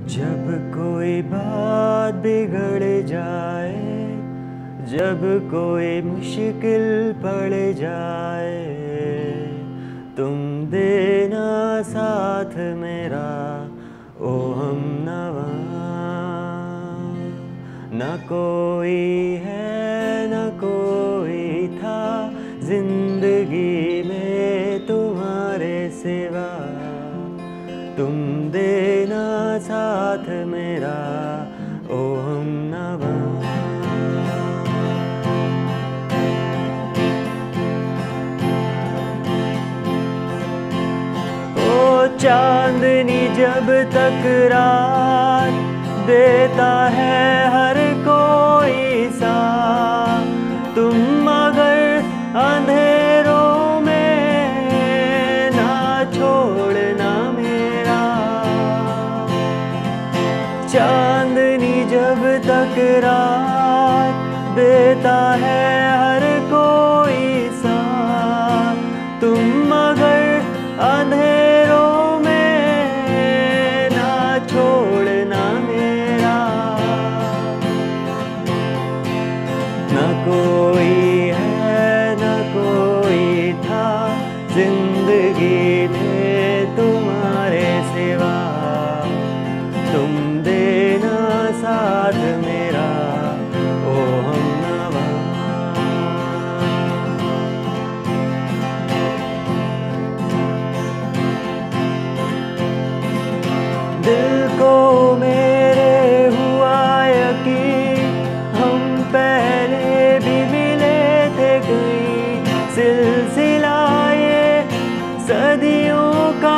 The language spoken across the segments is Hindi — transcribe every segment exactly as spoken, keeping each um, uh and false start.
जब कोई बात बिगड़ जाए, जब कोई मुश्किल पड़ जाए, तुम देना साथ मेरा ओ हमनवा। न कोई है न कोई था जिंदगी में तुम्हारे सिवा, तुम देना साथ मेरा ओ हमनवा। ओ चांदनी जब तक रात देता है हर कोई सा, तुम मगर अंधेरों में ना छोड़ना मेरा। चांदनी जब तक रात देता है हर कोई सा, तुम मगर अंधेरों में ना छोड़ना मेरा। न कोई है न कोई था जिंदगी में तुम्हारे सिवा, तुम देना साथ मेरा ओ हमनवा। दिल को मेरे हुआ यकीन, हम पहले भी मिले थे कहीं। सिलसिला ये सदियों का,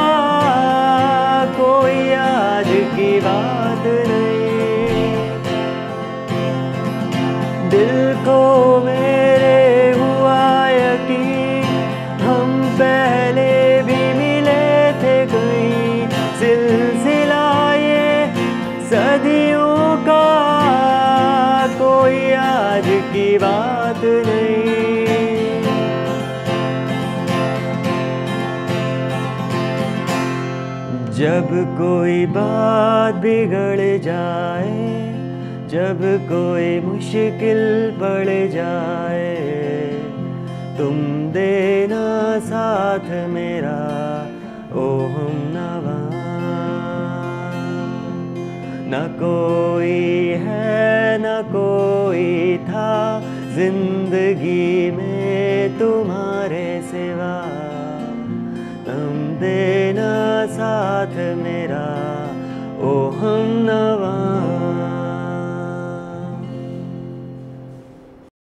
कोई आज की बात नहीं। दिल को मेरे हुआ यकीन, हम पहले भी मिले थे कहीं। सिलसिला ये सदियों का, कोई आज की बात नहीं। जब कोई बात बिगड़ जाए, जब कोई मुश्किल पड़ जाए, तुम देना साथ मेरा ओ हमनवा। न कोई है न कोई था जिंदगी में तुम्हारे सिवा, तुम देना साथ मेरा ओ हम